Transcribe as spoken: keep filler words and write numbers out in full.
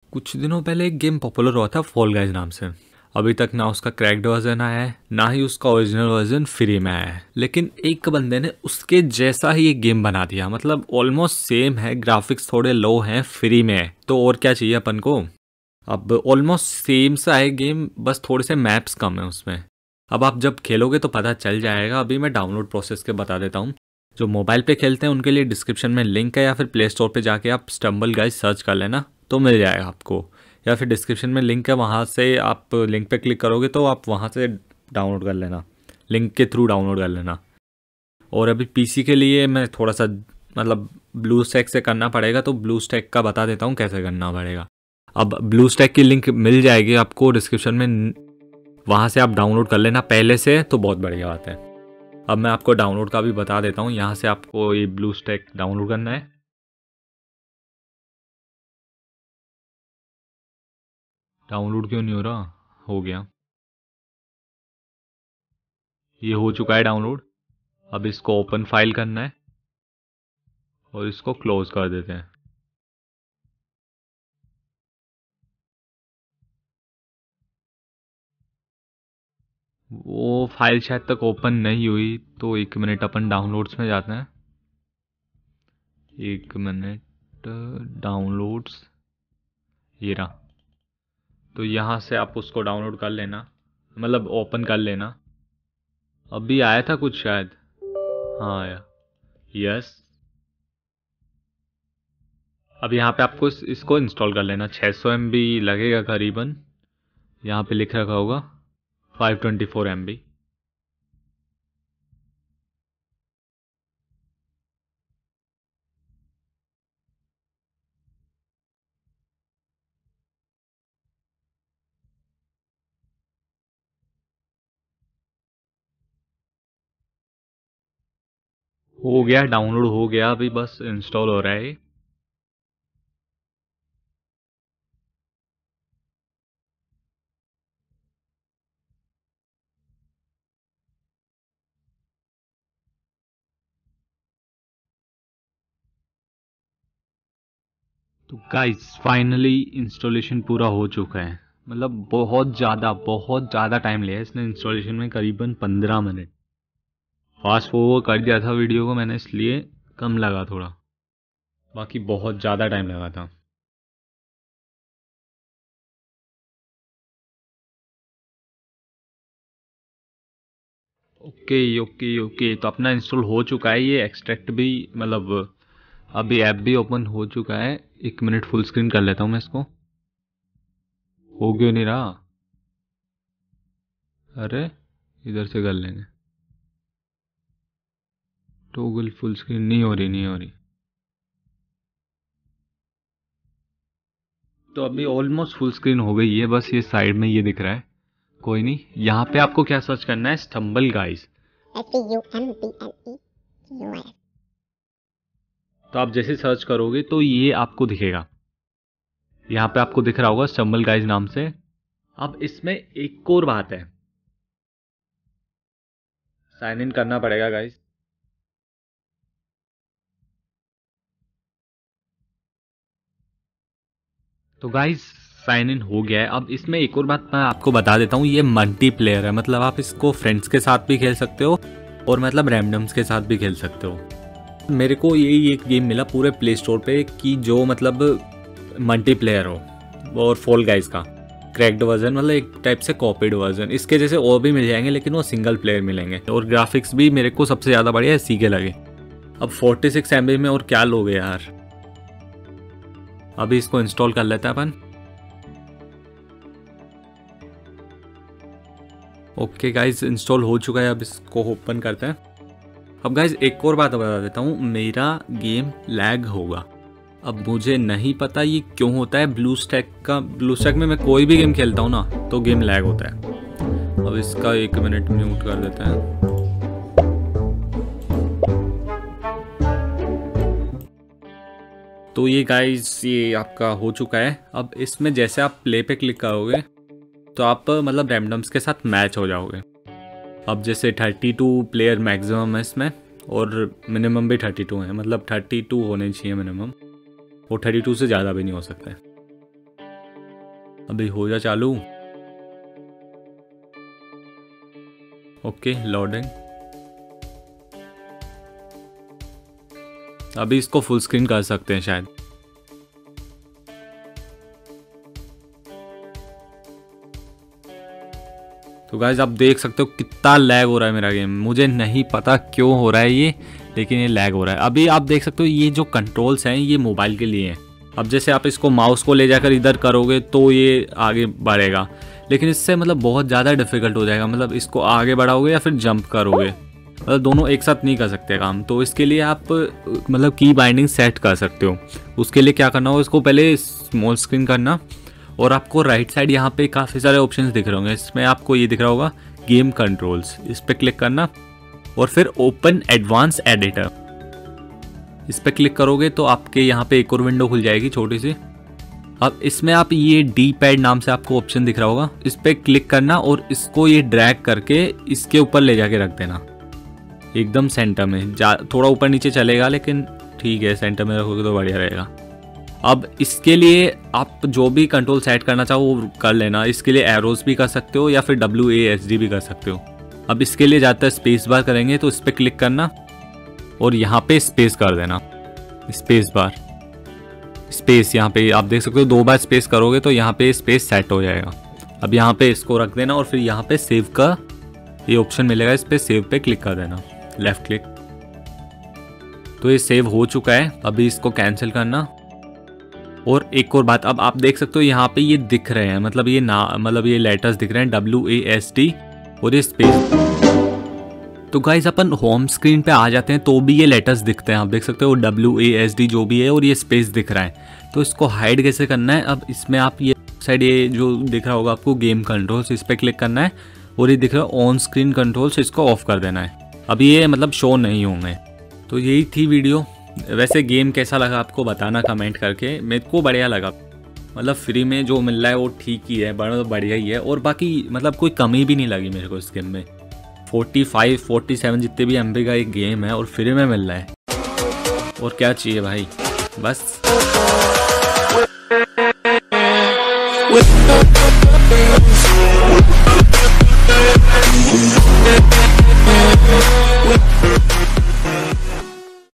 कुछ दिनों पहले एक गेम पॉपुलर हुआ था फॉल गाइज नाम से। अभी तक ना उसका क्रैक्ड वर्जन आया है, ना ही उसका ओरिजिनल वर्जन फ्री में आया है। लेकिन एक बंदे ने उसके जैसा ही एक गेम बना दिया, मतलब ऑलमोस्ट सेम है, ग्राफिक्स थोड़े लो हैं, फ्री में है, तो और क्या चाहिए अपन को। अब ऑलमोस्ट सेम सा है गेम, बस थोड़े से मैप्स कम है उसमें। अब आप जब खेलोगे तो पता चल जाएगा। अभी मैं डाउनलोड प्रोसेस के बता देता हूँ। जो मोबाइल पे खेलते हैं उनके लिए डिस्क्रिप्शन में लिंक है, या फिर प्ले स्टोर पे जाके आप स्टम्बल गाइज सर्च कर लेना तो मिल जाएगा आपको, या फिर डिस्क्रिप्शन में लिंक है, वहाँ से आप लिंक पे क्लिक करोगे तो आप वहाँ से डाउनलोड कर लेना, लिंक के थ्रू डाउनलोड कर लेना। और अभी पीसी के लिए मैं थोड़ा सा मतलब ब्लू स्टैक से करना पड़ेगा, तो ब्लू स्टैक का बता देता हूँ कैसे करना पड़ेगा। अब ब्लू स्टैक की लिंक मिल जाएगी आपको डिस्क्रिप्शन में, वहाँ से आप डाउनलोड कर लेना पहले से, तो बहुत बढ़िया बात है। अब मैं आपको डाउनलोड का भी बता देता हूँ। यहाँ से आपको ये ब्लू स्टैक डाउनलोड करना है। डाउनलोड क्यों नहीं हो रहा? हो गया, ये हो चुका है डाउनलोड। अब इसको ओपन फाइल करना है और इसको क्लोज कर देते हैं। वो फाइल शायद तक ओपन नहीं हुई, तो एक मिनट अपन डाउनलोड्स में जाते हैं। एक मिनट, डाउनलोड्स, ये रहा। तो यहाँ से आप उसको डाउनलोड कर लेना, मतलब ओपन कर लेना। अभी आया था कुछ शायद, हाँ आया, यस। अब यहाँ पे आपको इस, इसको इंस्टॉल कर लेना। छः सौ एम बी लगेगा करीबन, यहाँ पे लिख रखा होगा five twenty four M B. हो गया, डाउनलोड हो गया, अभी बस इंस्टॉल हो रहा है। तो गाइस फाइनली इंस्टॉलेशन पूरा हो चुका है। मतलब बहुत ज़्यादा बहुत ज़्यादा टाइम लिया इसने इंस्टॉलेशन में, करीबन पंद्रह मिनट। फास्ट फॉरवर्ड कर दिया था वीडियो को मैंने, इसलिए कम लगा थोड़ा, बाकी बहुत ज़्यादा टाइम लगा था। ओके ओके ओके, तो अपना इंस्टॉल हो चुका है, ये एक्सट्रैक्ट भी, मतलब अभी ऐप भी ओपन हो चुका है। एक मिनट फुल स्क्रीन कर लेता हूँ मैं इसको। हो क्यों नहीं रहा? अरे इधर से कर लेंगे। टोगल फुल स्क्रीन नहीं हो रही, नहीं हो रही। तो अभी ऑलमोस्ट फुल स्क्रीन हो गई है, बस ये साइड में ये दिख रहा है। कोई नहीं, यहाँ पे आपको क्या सर्च करना है, स्टम्बल गाइज। तो आप जैसे सर्च करोगे तो ये आपको दिखेगा, यहाँ पे आपको दिख रहा होगा स्टम्बल गाइज नाम से। अब इसमें एक और बात है, साइन इन करना पड़ेगा गाइज। तो गाइज साइन इन हो गया है। अब इसमें एक और बात मैं आपको बता देता हूँ, ये मल्टीप्लेयर है, मतलब आप इसको फ्रेंड्स के साथ भी खेल सकते हो और मतलब रैंडम्स के साथ भी खेल सकते हो। मेरे को यही एक गेम मिला पूरे प्ले स्टोर पे कि जो मतलब मल्टीप्लेयर हो, और फॉल गाइज का क्रैक्ड वर्जन, मतलब एक टाइप से कॉपीड वर्जन। इसके जैसे और भी मिल जाएंगे, लेकिन वो सिंगल प्लेयर मिलेंगे, और ग्राफिक्स भी मेरे को सबसे ज़्यादा बढ़िया इसी के लगे। अब फोर्टी सिक्स एम बी में और क्या लोगे यार। अभी इसको इंस्टॉल कर लेते हैं अपन। ओके गाइज, इंस्टॉल हो चुका है, अब इसको ओपन करते हैं। अब गाइज एक और बात बता देता हूँ, मेरा गेम लैग होगा। अब मुझे नहीं पता ये क्यों होता है। ब्लू स्टैक का ब्लू स्टैक में मैं कोई भी गेम खेलता हूँ ना, तो गेम लैग होता है। अब इसका एक मिनट म्यूट कर देते हैं। तो ये गाइज ये आपका हो चुका है। अब इसमें जैसे आप प्ले पे क्लिक करोगे तो आप मतलब रैंडम्स के साथ मैच हो जाओगे। अब जैसे थर्टी टू प्लेयर मैक्सिमम है इसमें, और मिनिमम भी थर्टी टू है, मतलब थर्टी टू होने चाहिए मिनिमम, और थर्टी टू से ज़्यादा भी नहीं हो सकता है। अभी हो जा चालू। Okay loading. अभी इसको फुल स्क्रीन कर सकते हैं शायद। तो गाइस आप देख सकते हो कितना लैग हो रहा है मेरा गेम। मुझे नहीं पता क्यों हो रहा है ये, लेकिन ये लैग हो रहा है। अभी आप देख सकते हो ये जो कंट्रोल्स हैं ये मोबाइल के लिए हैं। अब जैसे आप इसको माउस को ले जाकर इधर करोगे तो ये आगे बढ़ेगा, लेकिन इससे मतलब बहुत ज़्यादा डिफिकल्ट हो जाएगा। मतलब इसको आगे बढ़ाओगे या फिर जंप करोगे, मतलब दोनों एक साथ नहीं कर सकते काम। तो इसके लिए आप मतलब की बाइंडिंग सेट कर सकते हो। उसके लिए क्या करना होगा, इसको पहले स्मॉल स्क्रीन करना और आपको राइट साइड यहाँ पे काफ़ी सारे ऑप्शंस दिख रहे होंगे। इसमें आपको ये दिख रहा होगा गेम कंट्रोल्स, इस पर क्लिक करना और फिर ओपन एडवांस एडिटर, इस पर क्लिक करोगे तो आपके यहाँ पे एक और विंडो खुल जाएगी छोटी सी। अब इसमें आप ये डी पैड नाम से आपको ऑप्शन दिख रहा होगा, इस पर क्लिक करना और इसको ये ड्रैग करके इसके ऊपर ले जाके रख देना एकदम सेंटर में। जा थोड़ा ऊपर नीचे चलेगा लेकिन ठीक है, सेंटर में रखोगे तो बढ़िया रहेगा। अब इसके लिए आप जो भी कंट्रोल सेट करना चाहो वो कर लेना। इसके लिए एरोज भी कर सकते हो या फिर डब्ल्यू ए एस डी भी कर सकते हो। अब इसके लिए ज़्यादातर स्पेस बार करेंगे, तो इस पर क्लिक करना और यहाँ पे स्पेस कर देना, स्पेस बार स्पेस। यहाँ पे आप देख सकते हो दो बार स्पेस करोगे तो यहाँ पे स्पेस सेट हो जाएगा। अब यहाँ पे इसको रख देना और फिर यहाँ पे सेव का ये ऑप्शन मिलेगा, इस पर सेव पे क्लिक कर देना, लेफ्ट क्लिक। तो ये सेव हो चुका है। अभी इसको कैंसिल करना। और एक और बात, अब आप देख सकते हो यहाँ पे ये दिख रहे हैं, मतलब ये ना मतलब ये लेटर्स दिख रहे हैं डब्ल्यू ए एस टी और ये स्पेस। तो गाइज अपन होम स्क्रीन पे आ जाते हैं तो भी ये लेटर्स दिखते हैं। आप देख सकते हो डब्ल्यू ए एस डी जो भी है और ये स्पेस दिख रहा है। तो इसको हाइड कैसे करना है, अब इसमें आप ये साइड ये जो दिख रहा होगा आपको गेम कंट्रोल्स, इस पर क्लिक करना है और ये दिख रहा है ऑन स्क्रीन कंट्रोल्स, इसको ऑफ कर देना है। अब ये मतलब शो नहीं होंगे। तो यही थी वीडियो। वैसे गेम कैसा लगा आपको बताना कमेंट करके। मेरे को बढ़िया लगा, मतलब फ्री में जो मिल रहा है वो ठीक ही है, बड़ा बढ़िया ही है। और बाकी मतलब कोई कमी भी नहीं लगी मेरे को इस गेम में। पैंतालीस, सैंतालीस जितने भी एम बी का एक गेम है और फ्री में मिल रहा है, और क्या चाहिए भाई, बस।